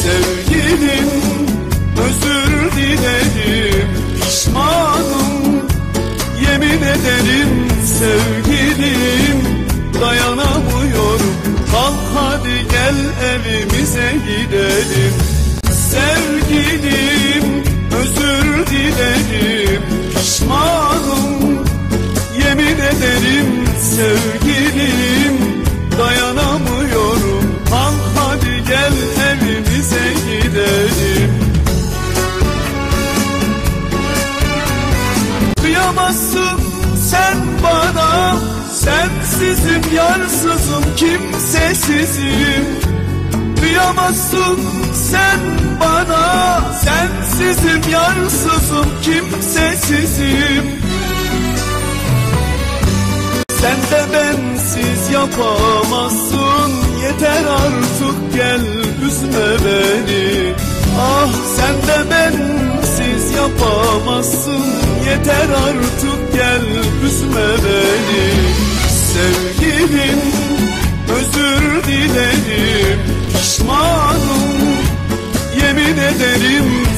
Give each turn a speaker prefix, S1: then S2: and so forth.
S1: Sevgilim özür dilerim, pişmanım yemin ederim. Sevgilim dayanamıyorum, kalk hadi gel evimize gidelim. Sevgilim özür dilerim, pişmanım yemin ederim. Sevgilim dayanamıyorum, kalk hadi gel evimize gidelim. Kıyamazsın sen bana, sensizim yarsızım kimsesizim. Kıyamazsın sen bana, sensizim yarsızım kimsesizim. Sen de bensiz yapamazsın, yeter artık gel üzme beni. Ah sen de bensiz yapamazsın, yeter artık gel üzme beni. Sevgilim özür dilerim, pişmanım yemin ederim.